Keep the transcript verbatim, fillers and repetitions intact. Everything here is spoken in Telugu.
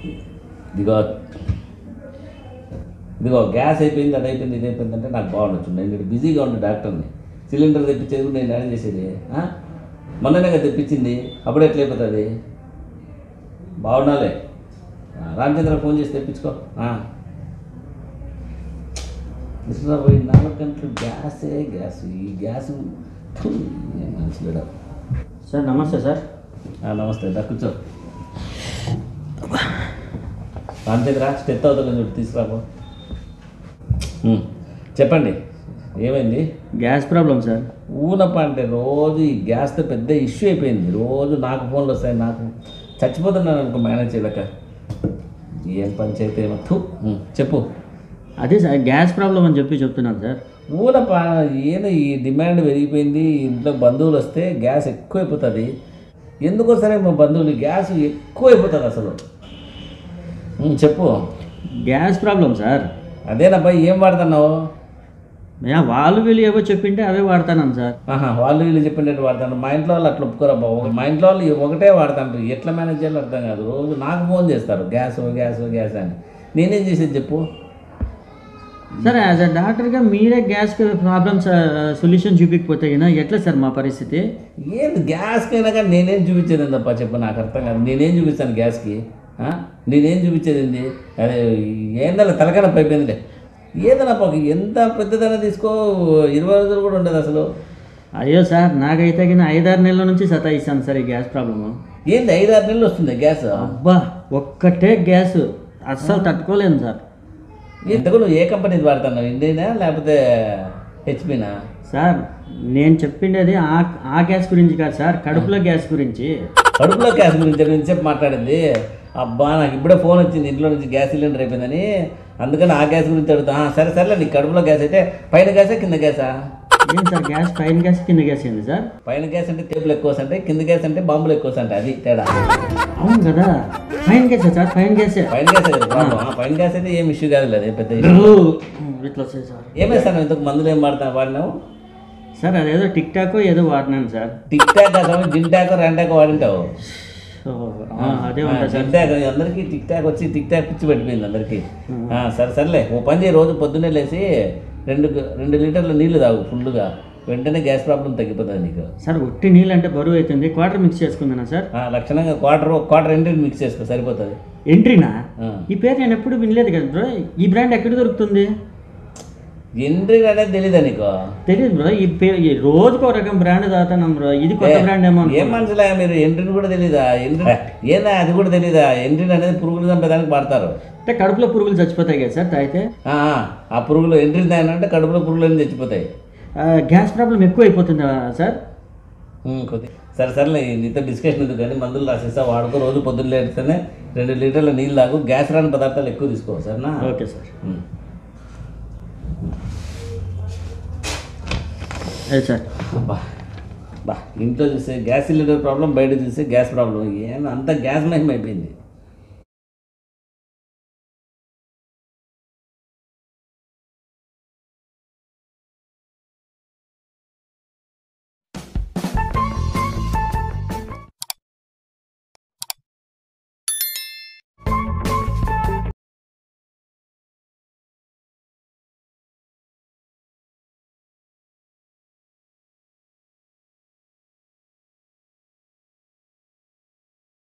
ఇదిగో ఇదిగో గ్యాస్ అయిపోయింది, అది అయిపోయింది, ఇది అయిపోయింది అంటే నాకు బాగుండొచ్చు. నేను ఇక్కడ బిజీగా ఉండే డాక్టర్ని, సిలిండర్ తెప్పించేది కూడా నేను మేనేజ్ చేసేది. మొన్ననే కదా తెప్పించింది, అప్పుడే ఎట్లా అయిపోతుంది? బాగుండాలి. రామచంద్ర ఫోన్ చేసి తెప్పించుకో. ఇసురా పోయి నాలుగు గంటలు గ్యాసే గ్యాస్, ఈ గ్యాస్ మనుషులేడా. సార్ నమస్తే సార్. నమస్తే, దా కూర్చో. రామచంద్ర స్టెత్ అవుతుందని చెప్పి తీసుకురాపో. చెప్పండి, ఏమైంది? Gas problem sir. ఊనప్ప అంటే రోజు ఈ గ్యాస్తో పెద్ద ఇష్యూ అయిపోయింది. రోజు నాకు ఫోన్లు వస్తాయి, నాకు చచ్చిపోతున్నాను అనుకో మేనేజ్ చేయలేక. ఏం పంచాయితీ ఏమో. చెప్పు. అదే సార్ గ్యాస్ ప్రాబ్లం అని చెప్పి చెప్తున్నాను సార్. ఊనప్ప ఏదో ఈ డిమాండ్ పెరిగిపోయింది, ఇంట్లో బంధువులు వస్తే గ్యాస్ ఎక్కువైపోతుంది. ఎందుకోసమే మా బంధువులు గ్యాస్ ఎక్కువైపోతుంది అసలు. చెప్పు. Gas problem sir. అదేనబ్బా, ఏం వాడుతున్నావు? వాళ్ళు వీళ్ళు ఏవో చెప్పింటే అవే వాడతాను సార్. ఆహా, వాళ్ళు వీళ్ళు చెప్పినట్టు వాడతాను. మా ఇంట్లో వాళ్ళు అట్లా ఒప్పుకోరబ్బా. మా ఇంట్లో వాళ్ళు ఒకటే వాడతాను. ఎట్లా మేనేజ్ చేయాలో అర్థం కాదు. రోజు నాకు ఫోన్ చేస్తారు, గ్యాస్ గ్యాస్ గ్యాస్ అని. నేనేం చేసేది చెప్పు. సార్ యాజ్ అ డాక్టర్గా మీరే గ్యాస్ ప్రాబ్లమ్స్ సొల్యూషన్ చూపించకపోతే ఎట్లా సార్ మా పరిస్థితి? ఏంది గ్యాస్కైనా కానీ నేనేం చూపించేది తప్ప చెప్పు, నాకు అర్థం కాదు. నేనేం చూపిస్తాను గ్యాస్కి? నేనేం చూపించేది ఏంది? అదే ఏందన్నా తలకాయ అయిపోయిందిలే. ఏదన్నా పాకు ఎంత పెద్దదైనా తీసుకో, ఇరవై రోజులు కూడా ఉండదు అసలు. అయ్యో సార్, నాకైతే కానీ ఐదారు నెలల నుంచి సతాయిస్తాను సార్ ఈ గ్యాస్ ప్రాబ్లము. ఏంది ఐదారు నెలలు వస్తుంది గ్యాస్? అబ్బా, ఒక్కటే గ్యాస్ అస్సలు తట్టుకోలేను సార్. ఇంతకు నువ్వు ఏ కంపెనీది వాడుతున్నావు? ఇండియనా లేకపోతే హెచ్పీనా? సార్ నేను చెప్పిండేది ఆ ఆ గ్యాస్ గురించి కాదు సార్, కడుపులో గ్యాస్ గురించి. కడుపులో గ్యాస్ గురించి గురించి మాట్లాడింది. అబ్బా, నాకు ఇప్పుడే ఫోన్ వచ్చింది, ఇంట్లో నుంచి గ్యాస్ సిలిండర్ అయిపోయిందని. అందుకని ఆ గ్యాస్ గురించి అడుగుతా. సరే సరేలే, నీకు కడుపులో గ్యాస్ అయితే పైన గ్యాసా కింద గ్యాసా? ఏం సార్ గ్యాస్ పైన గ్యాస్ కింద గ్యాస్ ఏంది సార్? పైన గ్యాస్ అంటే టేబుల్ ఎక్కువ అంటే, కింద గ్యాస్ అంటే బాంబులు ఎక్కువ అంటే, అది తేడా. అవును కదా, పైన గ్యాస్ సార్, పైన గ్యాసే. పైన గ్యాస్ పైన గ్యాస్ అయితే ఏం ఇష్యూ కాదు, అది పెద్ద ఇట్లా వస్తాయి సార్. ఏమేస్తాను ఇంతకు మందులు ఏం వాడుతా వాడినావు? సార్ అదేదో టిక్ టాక్ ఏదో వాడినాను సార్. టిక్ టాక్ కాదు, జిన్ టాక్ రెండు టాక్ వాడింటావు. అదే ఉంటా సార్. టిక్ టాక్ అందరికీ టిక్ టాక్ వచ్చి టిక్ టాక్ పిచ్చి పడిపోయింది అందరికీ. సరే సర్లే, ఓ పని చేయి, రోజు పొద్దున్నే లేసి రెండు రెండు లీటర్ల నీళ్లు తాగు ఫుల్గా, వెంటనే గ్యాస్ ప్రాబ్లం తగ్గిపోతుంది నీకు. సార్ ఒట్టి నీళ్ళు అంటే బరువు అవుతుంది, క్వార్టర్ మిక్స్ చేసుకుందానా సార్? లక్షణంగా క్వార్టర్ క్వార్టర్ ఎంట్రీ మిక్స్ చేసుకో, సరిపోతుంది. ఎంట్రీనా? ఈ పేరు నేను ఎప్పుడు వినలేదు కదా బ్రో. ఈ బ్రాండ్ ఎక్కడ దొరుకుతుంది? ఎంట్రీ అనేది తెలీదా నీకు? తెలియదు బ్రో. ఈ పేరు రోజుకు ఒక రకం బ్రాండ్ తాగుతాను బ్రో. ఇది కొత్త బ్రాండ్ ఏమో. ఏం మనుషులా మీరు? ఎంట్రీని కూడా తెలీదా? ఎంట్రీ ఏందా అది కూడా తెలీదా? ఎంట్రీ అనేది పురుగులు చంపేదానికి వాడతారు. అంటే కడుపులో పురుగులు చచ్చిపోతాయి కదా సార్ తాగితే? ఆ పురుగులు ఎంట్రీ తాగినంటే కడుపులో పురుగులు అన్నీ చచ్చిపోతాయి. గ్యాస్ ప్రాబ్లం ఎక్కువ అయిపోతుందా సార్? కొద్ది సరే సరేలే, నీతో డిస్కషన్ ఉంది కానీ మందులు రాసేస్తా, వాడుకో. రోజు పొద్దున్న లేస్తేనే రెండు లీటర్ల నీళ్ళు తాగు, గ్యాస్ రాని పదార్థాలు ఎక్కువ తీసుకో, సరేనా? Okay sir. అదే సార్. బా బా ఇంట్లో చూస్తే గ్యాస్ సిలిండర్ ప్రాబ్లం, బయట చూస్తే గ్యాస్ ప్రాబ్లం. ఏం అంత గ్యాస్ మహిమ అయిపోయింది.